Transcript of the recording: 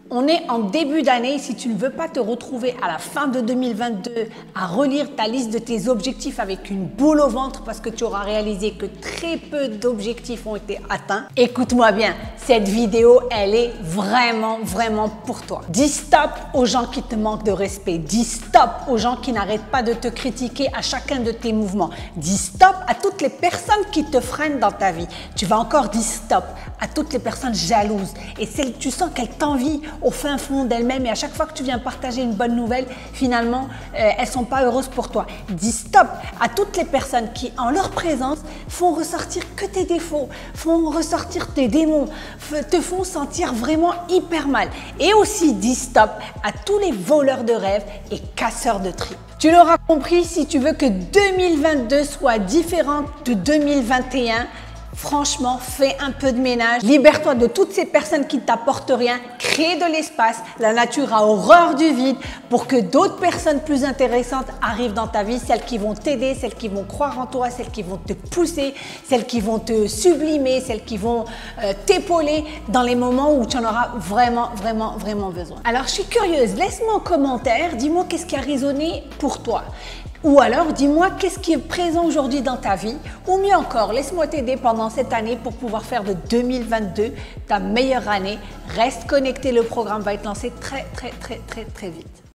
On est en début d'année. Si tu ne veux pas te retrouver à la fin de 2022 à relire ta liste de tes objectifs avec une boule au ventre parce que tu auras réalisé que très peu d'objectifs ont été atteints, écoute-moi bien, cette vidéo, elle est vraiment pour toi. Dis stop aux gens qui te manquent de respect. Dis stop aux gens qui n'arrêtent pas de te critiquer à chacun de tes mouvements. Dis stop à toutes les personnes qui te freinent dans ta vie. Tu vas encore dire stop à toutes les personnes jalouses et celles tu sens qu'elles t'envient au fin fond d'elles-mêmes et à chaque fois que tu viens partager une bonne nouvelle, finalement, elles sont pas heureuses pour toi. Dis stop à toutes les personnes qui, en leur présence, font ressortir que tes défauts, font ressortir tes démons, te font sentir vraiment hyper mal. Et aussi, dis stop à tous les voleurs de rêves et casseurs de tripes. Tu l'auras compris, si tu veux que 2022 soit différente de 2021, franchement, fais un peu de ménage, libère-toi de toutes ces personnes qui ne t'apportent rien, crée de l'espace. La nature a horreur du vide pour que d'autres personnes plus intéressantes arrivent dans ta vie, celles qui vont t'aider, celles qui vont croire en toi, celles qui vont te pousser, celles qui vont te sublimer, celles qui vont t'épauler dans les moments où tu en auras vraiment besoin. Alors, je suis curieuse, laisse-moi en commentaire, dis-moi qu'est-ce qui a résonné pour toi. Ou alors, dis-moi qu'est-ce qui est présent aujourd'hui dans ta vie. Ou mieux encore, laisse-moi t'aider pendant cette année pour pouvoir faire de 2022 ta meilleure année. Reste connecté, le programme va être lancé très vite.